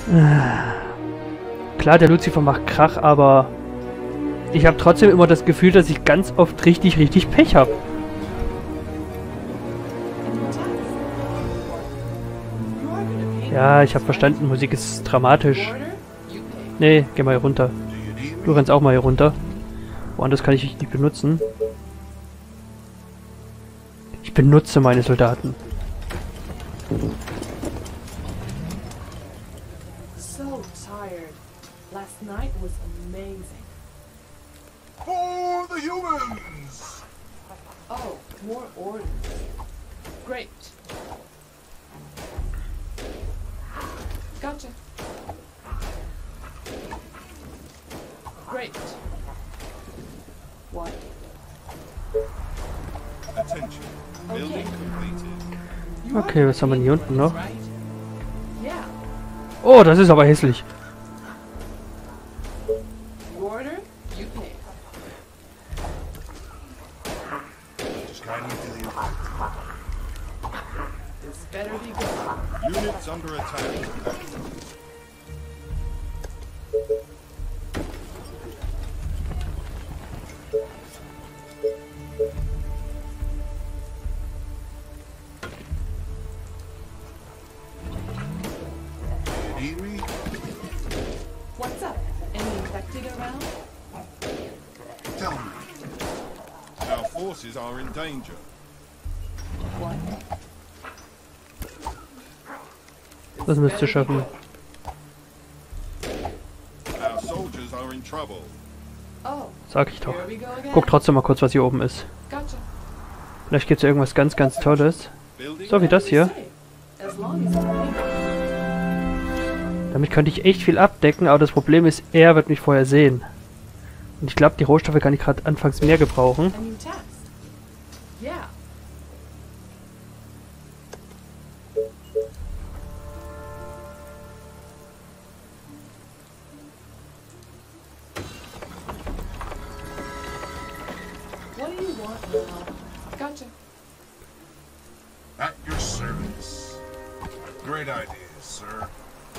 Klar, der Lucifer macht Krach, aber ich habe trotzdem immer das Gefühl, dass ich ganz oft richtig Pech habe. Ja, ich habe verstanden, Musik ist dramatisch. Nee, geh mal hier runter. Du rennst auch mal hier runter. Woanders kann ich dich nicht benutzen. Ich benutze meine Soldaten. So tired. Last night was amazing. For the humans! Oh, more orders. Great. Gotcha. Great. What? Attention. Building completed. You Okay, are was haben wir hier unten noch? right? Yeah. Oh, das ist aber hässlich. You order, you pay. Just guiding you to the This better be good. units under attack. Need me? What's up? Any infected around? Tell me. Our forces are in danger. What? Das müsst ihr schaffen. Our soldiers are in trouble. Oh, Sag ich doch. here we go again. Guck trotzdem mal kurz, was hier oben ist. Gotcha. Vielleicht gibt es ja irgendwas ganz Tolles. Building So wie das hier. As long as it's legal. Damit könnte ich echt viel abdecken, aber das Problem ist, er wird mich vorher sehen. Und ich glaube, die Rohstoffe kann ich gerade anfangs mehr gebrauchen. A new task. Yeah. What do you want now? Gotcha. At your service. Great ideas, sir.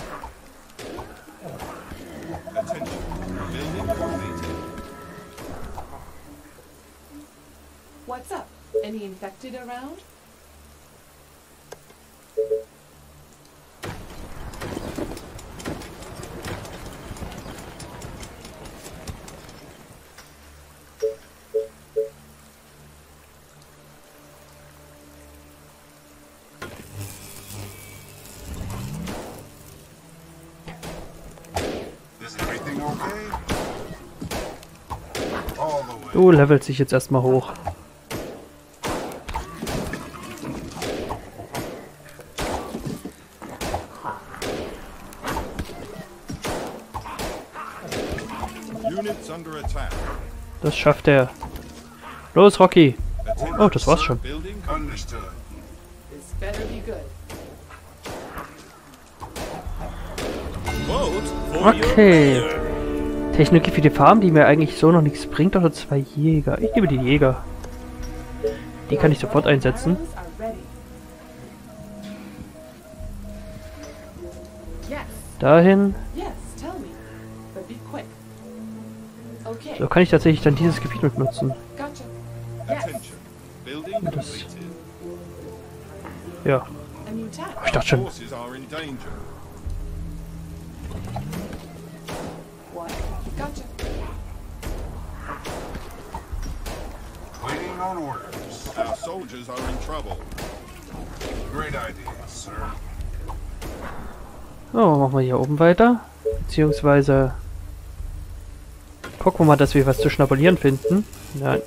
Attention. Building completed. What's up? Any infected around? Is everything okay? All the way. Du levelt sich jetzt erstmal hoch. Units under attack. Das schafft er. Los, Rocky. Attention, Oh, das war's sir. schon. Building understood. This better be good. Okay. Technologie für die Farm, die mir eigentlich so noch nichts bringt, oder 2 Jäger. Ich nehme die Jäger. Die kann ich sofort einsetzen. Arrows are ready. Yes, Dahin. yes, tell me. But be quick. Okay, So kann ich tatsächlich dann dieses Gebiet mit nutzen. gotcha. Yes, Attention. Building Das- completed. Ja. a new task. Ich dachte schon. Forces are in danger. What? Gotcha. Waiting on orders. Our soldiers are in trouble. Great ideas, sir. So, machen wir hier oben weiter. Beziehungsweise gucken wir mal, dass wir was zu schnabulieren finden. Nein.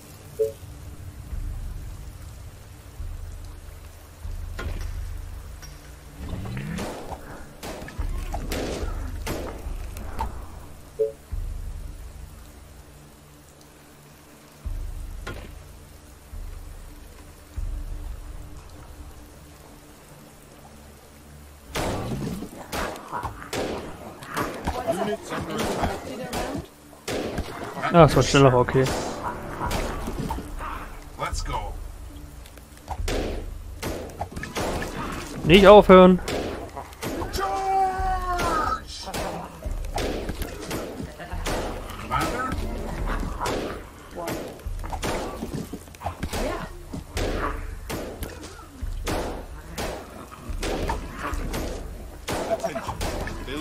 Units under attack. Infected around? Ah, es war schneller, okay. Let's go. Nicht aufhören. Charge!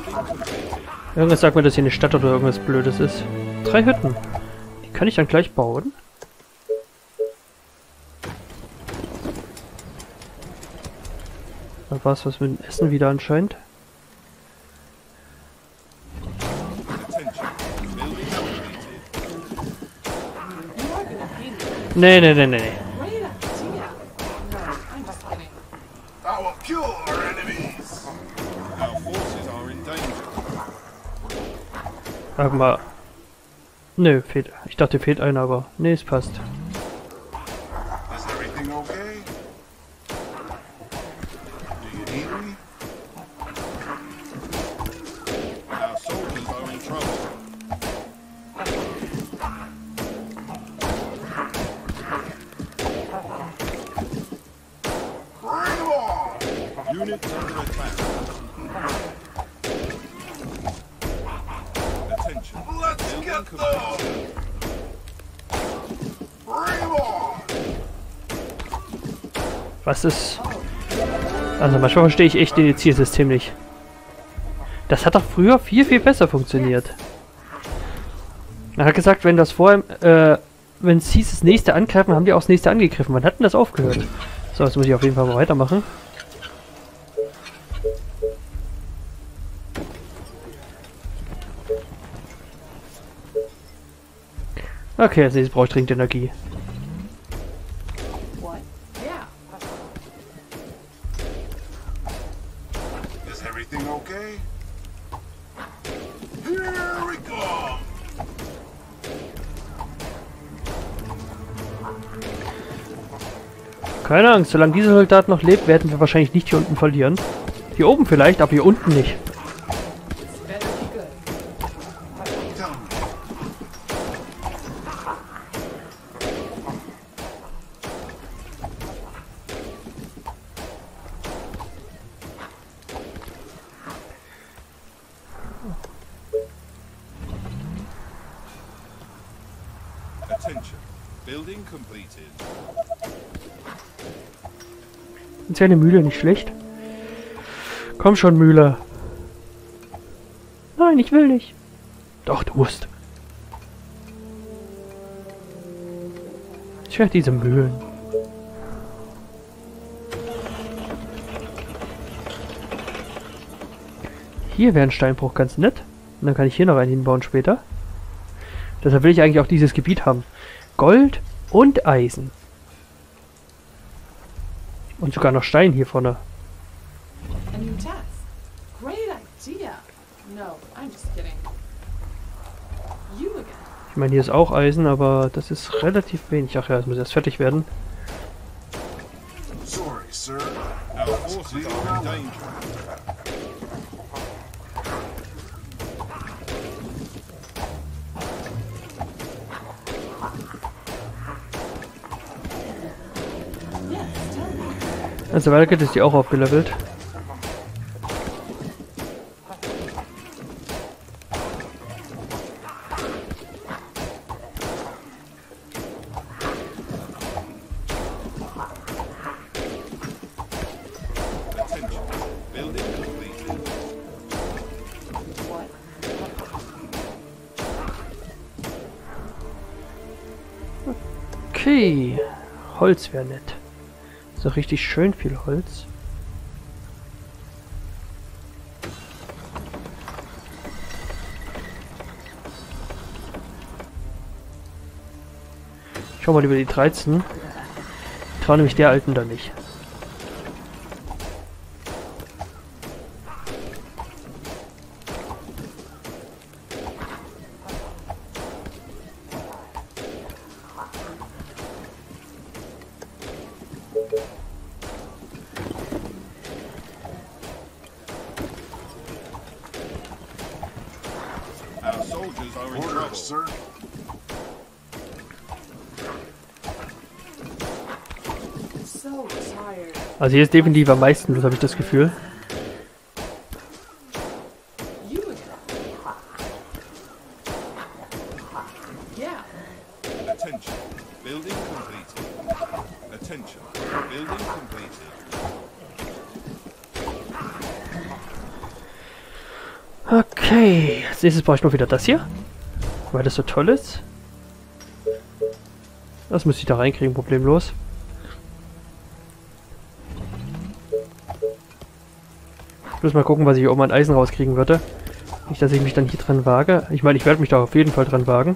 Irgendwas sagt mir, dass hier eine Stadt oder irgendwas Blödes ist. 3 Hütten. Die kann ich dann gleich bauen. Da war es was mit dem Essen wieder anscheinend. Nee. Great idea. No, I'm just kidding. Our pure enemies. Our forces are in danger. Sag mal. Nö, fehlt. Ich dachte, fehlt einer, aber. Nee, es passt. Is everything okay? Do you need me? Our soldiers are in trouble. Bring 'em on! Units under attack. Attention. Let's get them! Bring 'em on! Was ist... Also manchmal verstehe ich echt das Zielsystem nicht. Das hat doch früher viel besser funktioniert. Er hat gesagt, wenn das vorher, wenn es hieß, das nächste angreifen, haben die auch das nächste angegriffen. Wann hat denn das aufgehört? So, jetzt muss ich auf jeden Fall mal weitermachen. Okay, also jetzt brauche ich dringend Energie. What? Yeah. Is everything okay? Here we go! Keine Angst, solange dieser Soldat noch lebt, werden wir wahrscheinlich nicht hier unten verlieren. Hier oben vielleicht, aber hier unten nicht. It's better be good. Tell me. Attention. Building completed. Ist ja eine Mühle nicht schlecht. Komm schon, Mühle. Nein, ich will nicht. Doch, du musst. Ich werde diese Mühlen. Hier wäre ein Steinbruch ganz nett. Und dann kann ich hier noch einen hinbauen später. Deshalb will ich eigentlich auch dieses Gebiet haben. Gold und Eisen. Und sogar noch Stein hier vorne. A new task. Great idea. No, I'm just kidding. You again. Ich meine, hier ist auch Eisen, aber das ist relativ wenig. Ach ja, es muss erst fertig werden. Sorry, sir. Our forces are in danger. Yes, tell me. Also Walket ist die auch aufgelevelt. Attention. Building completed. What? Okay. Holz wäre nett. So richtig schön viel Holz. Schau mal über die 13. Ich traue nämlich der Alten da nicht. Our soldiers are in trouble. Sir. So tired. Also hier ist definitiv am meisten, das habe ich das Gefühl. You again. Yeah. Attention. Building completed. Attention. Building completed. Okay, als nächstes brauche ich mal wieder das hier. Weil das so toll ist. Das müsste ich da reinkriegen, problemlos. Ich muss mal gucken, was ich hier oben an Eisen rauskriegen würde. Nicht, dass ich mich dann hier dran wage. Ich meine, ich werde mich da auf jeden Fall dran wagen.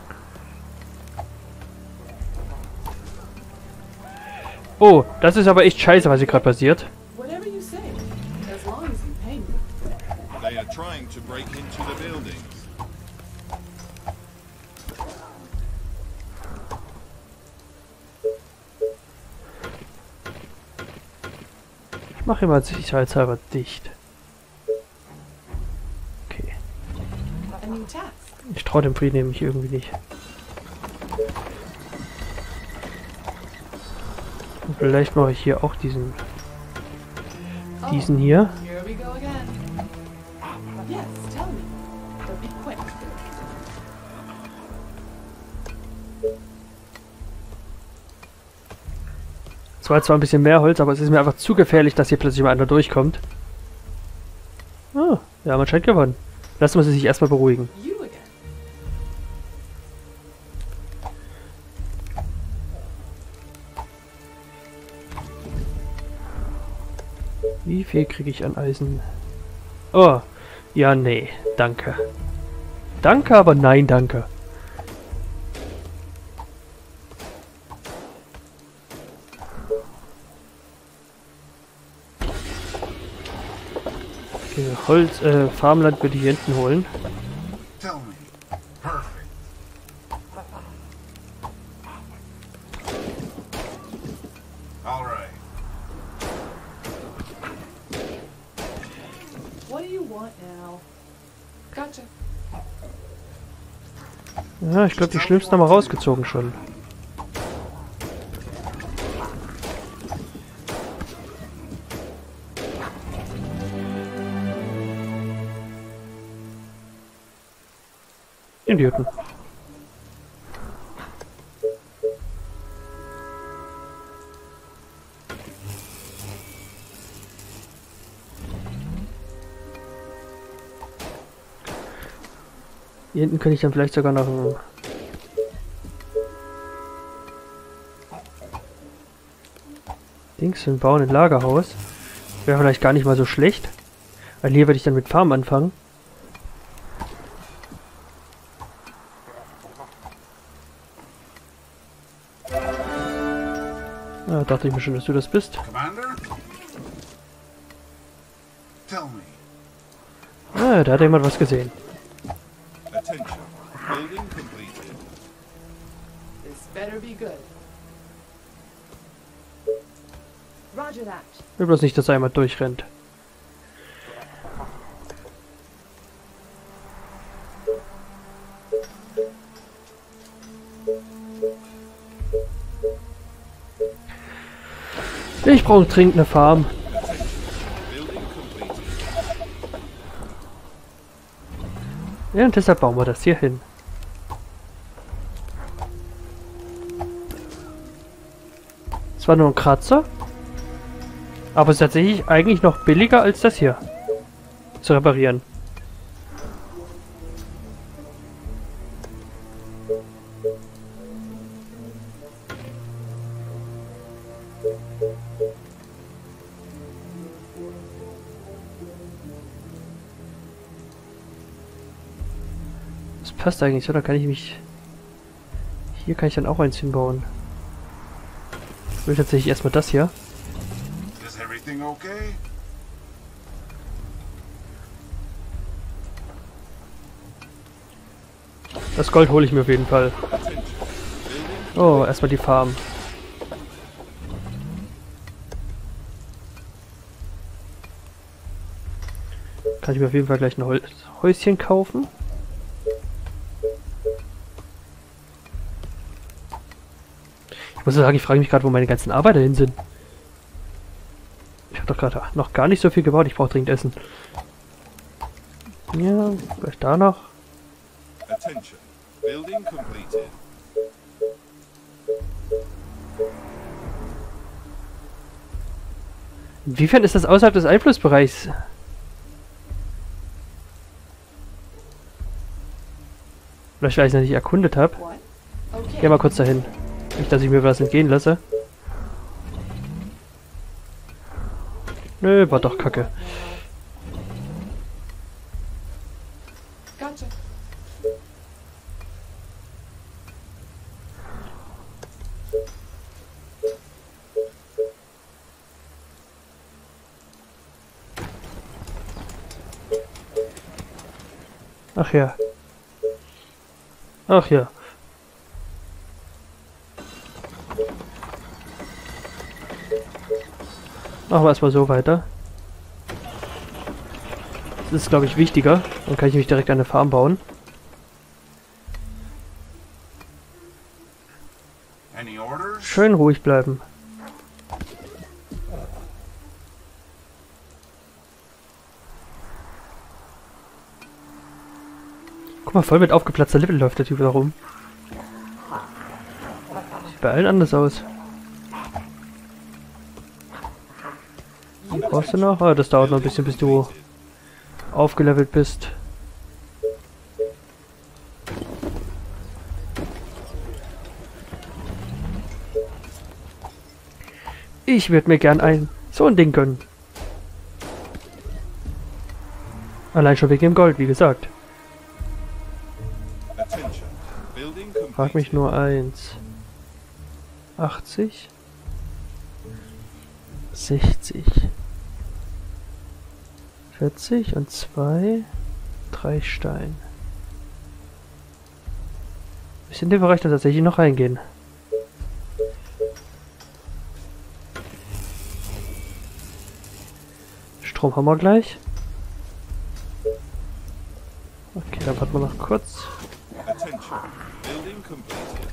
Oh, das ist aber echt scheiße, was hier gerade passiert. Whatever you say, as long as you pay me. They are trying to break into the buildings. Ich mache immer sicherheitshalber dicht. Okay. A new task. Ich traue dem Frieden nämlich irgendwie nicht. Und vielleicht mache ich hier auch diesen hier. Here we go again. Yes, tell me. But be quick. Es war zwar ein bisschen mehr Holz, aber es ist mir einfach zu gefährlich, dass hier plötzlich mal einer durchkommt. Ah, wir haben anscheinend gewonnen. Lassen wir sie sich erstmal beruhigen. You again. Wie viel kriege ich an Eisen? Oh, ja, nee, danke. Danke, aber nein, danke. Okay, Holz, Farmland würde ich hier hinten holen. Tell me. Perfect. All right. What do you want now? Gotcha. Ja, ich glaube, die Schlimmsten haben wir rausgezogen schon. Idioten. Hier hinten könnte ich dann vielleicht sogar noch ein Dings bauen, ein Lagerhaus. Wäre vielleicht gar nicht mal so schlecht. Weil hier werde ich dann mit Farm anfangen. Ah, dachte ich mir schon, dass du das bist. Commander? Tell me. Ah, da hat jemand was gesehen. Attention. Building completed. This better be good. Roger that. Ich will bloß nicht, dass er einmal durchrennt. Ich brauche dringend eine Farm. Building completed. Ja, und deshalb bauen wir das hier hin. Es war nur ein Kratzer. Aber es ist tatsächlich eigentlich noch billiger als das hier zu reparieren. Das passt eigentlich so, da kann ich mich... Hier kann ich dann auch eins hinbauen. Ich will tatsächlich erstmal das hier. Is everything okay? Das Gold hole ich mir auf jeden Fall. Oh, erstmal die Farm. Kann ich mir auf jeden Fall gleich ein Häuschen kaufen. Ich muss sagen, ich frage mich gerade, wo meine ganzen Arbeiter hin sind. Ich habe doch gerade noch gar nicht so viel gebaut. Ich brauche dringend Essen. Ja, vielleicht da noch. Attention. Building completed. Inwiefern ist das außerhalb des Einflussbereichs? Vielleicht, weil ich es noch nicht erkundet habe. What? Okay. Geh mal kurz dahin. Nicht, dass ich mir was entgehen lasse. Nö, war doch kacke. Gotcha. Ach ja. Ach ja. Machen wir erstmal so weiter. Das ist, glaube ich, wichtiger. Dann kann ich mich direkt an eine Farm bauen. Any orders? Schön ruhig bleiben. Guck mal, voll mit aufgeplatzter Lippe läuft der Typ da rum. Sieht bei allen anders aus. Was brauchst du noch? Ah, das dauert noch ein bisschen, bis du aufgelevelt bist. Ich würde mir gern so ein Ding gönnen. Allein schon wegen dem Gold, wie gesagt. Attention. Building Frag mich completed. nur eins. 80? 60. 40 und 2. 3 Stein. Bis in den Bereich da tatsächlich noch reingehen. Strom haben wir gleich. Okay, dann warten wir noch kurz. Attention. Building completed.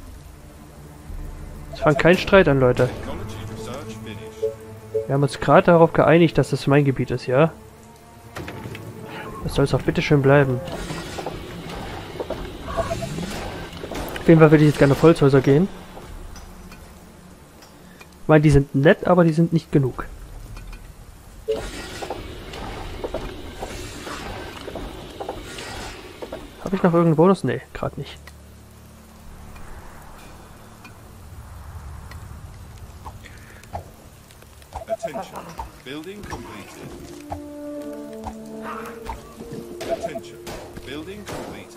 Es fängt kein Streit an, Leute. Technology research finished. Wir haben uns gerade darauf geeinigt, dass das mein Gebiet ist, ja? Das soll es auch bitte schön bleiben. Auf jeden Fall würde ich jetzt gerne auf Holzhäuser gehen. Ich meine, die sind nett, aber die sind nicht genug. Habe ich noch irgendeinen Bonus? Nee, gerade nicht. Attention. Building completed. Attention. Building completed.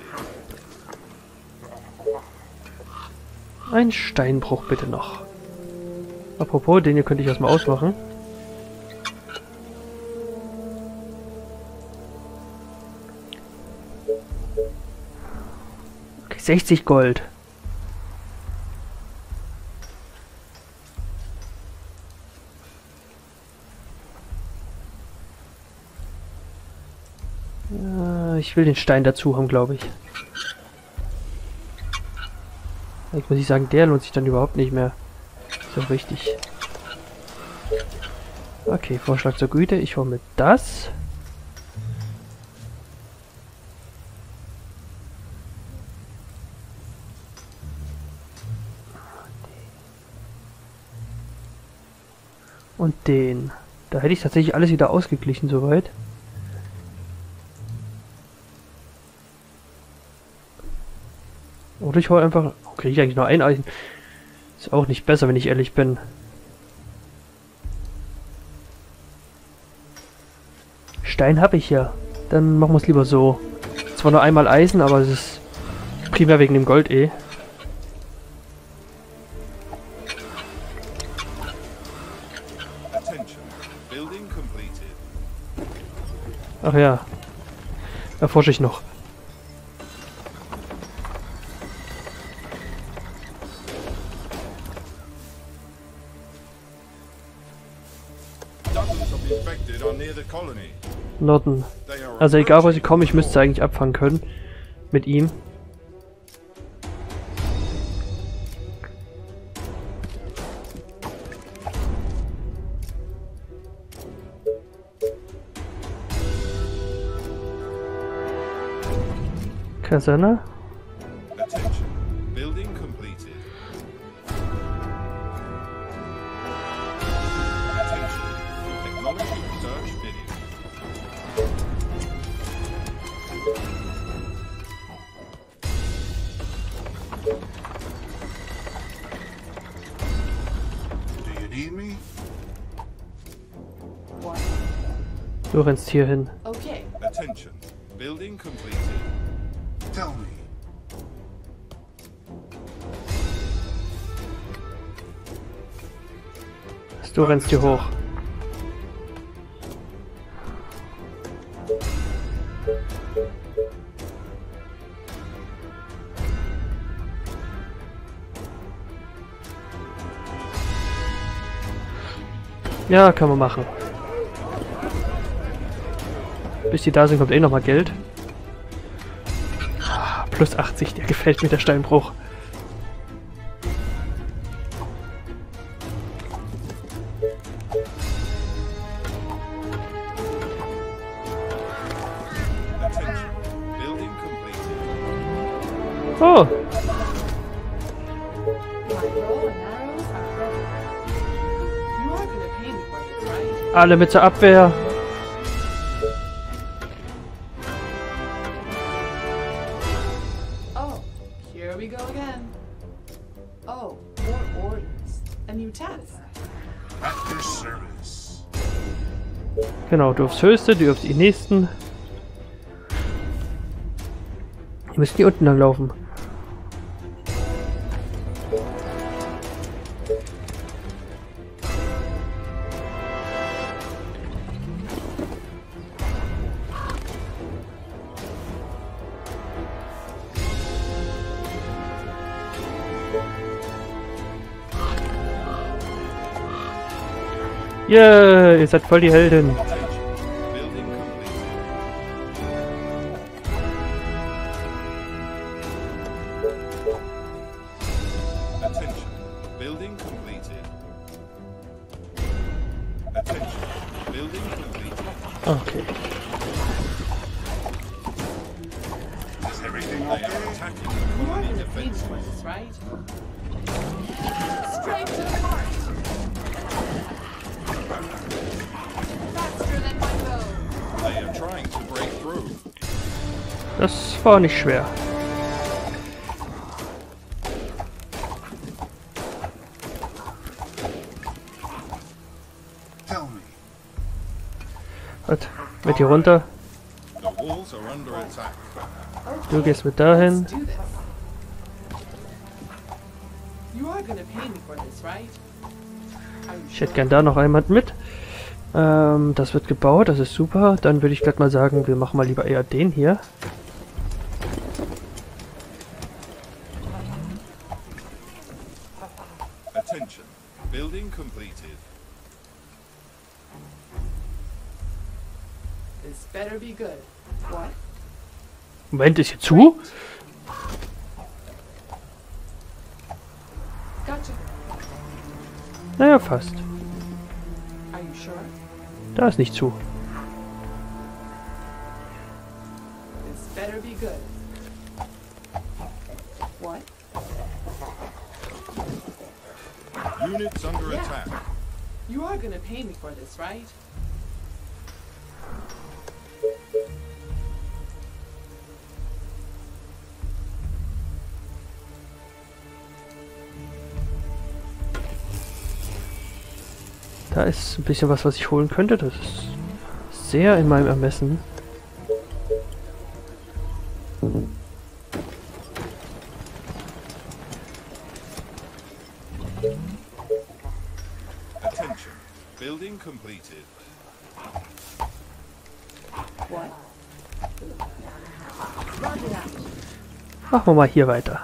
Ein Steinbruch bitte noch. Apropos, den hier könnte ich erstmal ausmachen. Okay, 60 Gold. Ja, ich will den Stein dazu haben, glaube ich. Ich muss sagen, der lohnt sich dann überhaupt nicht mehr. So richtig. Okay, Vorschlag zur Güte. Ich hole mir das. Und den. Da hätte ich tatsächlich alles wieder ausgeglichen soweit. Oder ich hole einfach... Kriege ich eigentlich nur ein Eisen? Ist auch nicht besser, wenn ich ehrlich bin. Stein habe ich ja. Dann machen wir es lieber so. Zwar nur einmal Eisen, aber es ist primär wegen dem Gold eh. Attention. Building completed. Ach ja. Erforsche ich noch. Dozens of the infected are near the colony. Norden. They are Also egal wo sie approaching kommen, ich the müsste sie eigentlich abfangen können. Mit ihm. Kaserne. Attention. Building completed. Attention. Technology research finished. Du rennst hier hin. Okay. Attention. Building completed. Tell me. Du rennst hier hoch. Ja, kann man machen. Bis die da sind, kommt eh nochmal Geld. Plus 80, der gefällt mir, der Steinbruch. Attention. Building completed. Oh, My bow and arrows are ready. You are gonna pay me for this, right? alle mit zur Abwehr. Oh, here we go again. Oh, more orders. A new task. At your service. Genau, du aufs Höchste, du auf die nächsten. Die müssen hier unten lang laufen. Yeah, ihr seid voll die Heldin. Attention. Building completed. Attention. Building completed. Attention. Building completed. Okay. Is everything they are attacking the You are colony gonna pay me defenses? for this, right? Straight to the heart. Faster than my bow. They are trying to break through. Das war nicht schwer. Tell me. Gut, mit hier runter. The walls are under attack. Du gehst mit dahin. Let's do this. You are gonna pay me for this, right? Are you Ich hätte sure? gern da noch jemand mit. Das wird gebaut, das ist super. Dann würde ich gleich mal sagen, wir machen mal lieber eher den hier. Attention. Building completed. This better be good. What? Moment, ist hier zu? Gotcha. Naja, fast. Are you sure? Da ist nicht zu. This better be good. What? Units under Yeah. attack. You are gonna pay me for this, right? Da ist ein bisschen was ich holen könnte. Das ist sehr in meinem Ermessen. Attention. Building completed. What? Machen wir mal hier weiter.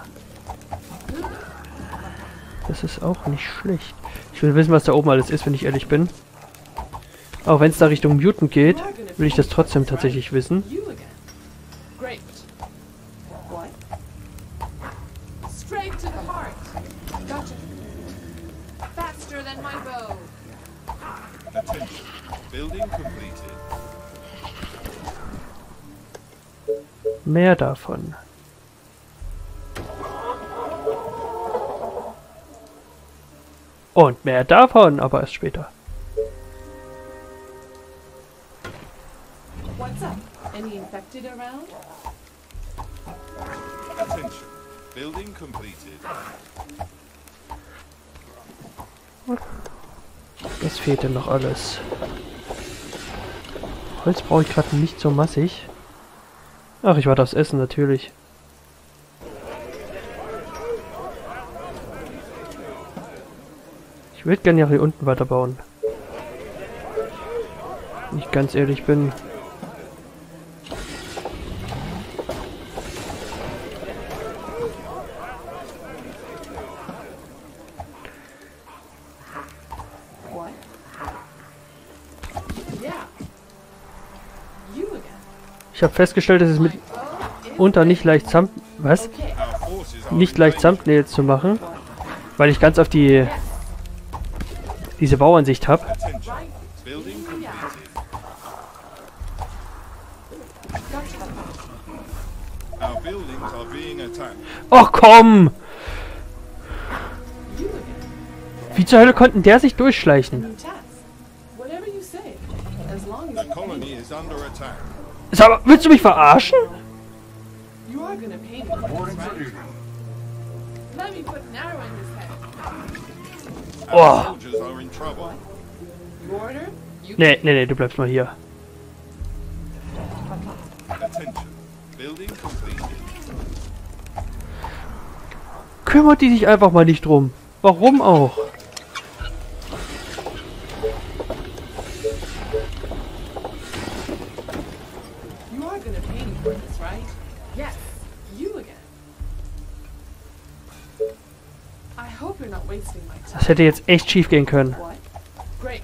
Das ist auch nicht schlecht. Ich will wissen, was da oben alles ist, wenn ich ehrlich bin. Auch wenn es da Richtung Mutant geht, will ich das trotzdem tatsächlich wissen. You again. Great. What? Straight to the heart. Gotcha. Faster than my bow. Attention. Building completed. Mehr davon. Und mehr davon, aber erst später. What's up? Any infected around? Attention. Building completed. Was fehlt denn noch alles? Holz brauche ich gerade nicht so massig. Ach, ich warte aufs Essen natürlich. Ich würde gerne ja hier unten weiterbauen. Wenn ich ganz ehrlich bin. What? Yeah. You again. Ich habe festgestellt, dass es mitunter nicht leicht Our forces are nicht leicht Thumbnails zu machen, weil ich ganz auf diese Bauansicht habe. attention. Building completed. Our buildings are being attacked. Och komm! You again. Wie zur Hölle konnten der sich durchschleichen? New task. Whatever you say. As long as The you colony is under attack. Sag mal, willst du mich verarschen? You are gonna pay me, right? Let me put an arrow in his head. Our Oh. soldiers are in trouble. You order? You Nee, du bleibst mal hier. Attention. Building completed. Kümmert die sich einfach mal nicht drum. Warum auch? You are gonna pay me for this, right? Yes. You again. I hope you're not wasting my time. Das hätte jetzt echt schief gehen können. What? Great.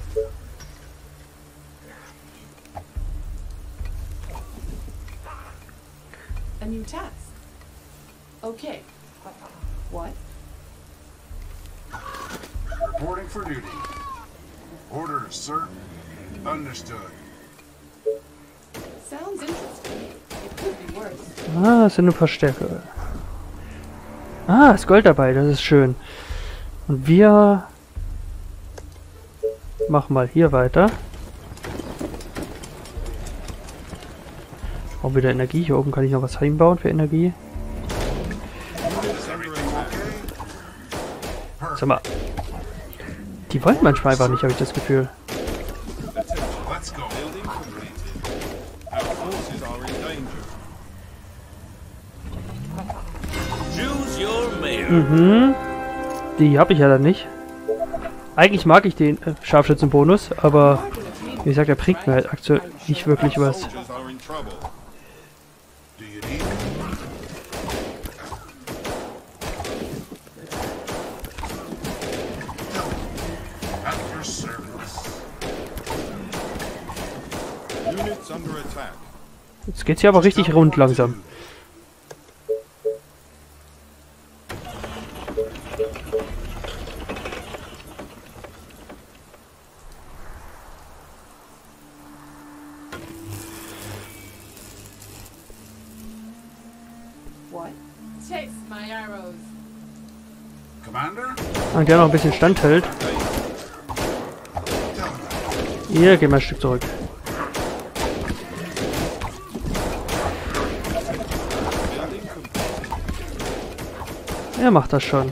A new task. Okay. What? Reporting for duty. Orders, sir. Understood. Sounds interesting. It could be worse. Ah, es sind nur Verstärker. Ah, ist Gold dabei, das ist schön. Und wir machen mal hier weiter. Auch wieder Energie. Hier oben kann ich noch was einbauen für Energie. Sag mal. Die wollen manchmal einfach nicht, habe ich das Gefühl. Let's go. Building completed. Our forces are in danger. Choose your mayor. Mhm. Die habe ich ja dann nicht. Eigentlich mag ich den Scharfschützenbonus, aber wie gesagt, der bringt mir halt aktuell nicht wirklich was. Soldiers are in trouble. Do you need me? At your service. Units under attack. Jetzt geht's hier aber richtig rund langsam. What? Chase my arrows. Commander? Und der noch ein bisschen standhält. Hier, geh mal ein Stück zurück. Er macht das schon.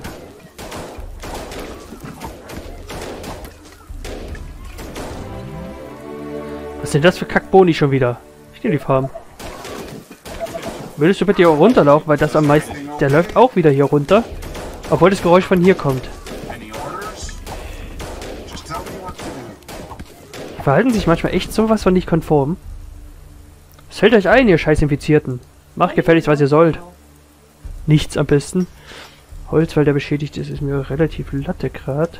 Was sind das für Kackboni schon wieder? Ich nehme die Farben. Würdest du bitte hier auch runterlaufen, weil das am meisten... Der läuft auch wieder hier runter. Obwohl das Geräusch von hier kommt. Any orders? Just tell me what to do. Die verhalten sich manchmal echt sowas von nicht konform. Was fällt euch ein, ihr scheiß Infizierten? Macht gefälligst, was ihr sollt. Nichts am besten. Holz, weil der beschädigt ist, ist mir relativ latte grad.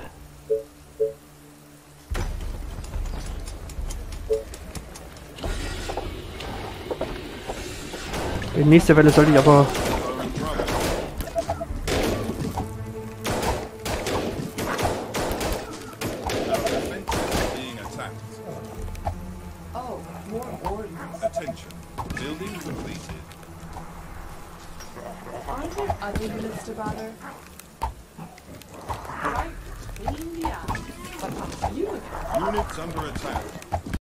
Die nächste Welle sollte ich aber... Being attacked. Oh, more orders. Attention. Building completed. Aren't there other units to bother? Right, clean the eye. You again. Units under attack.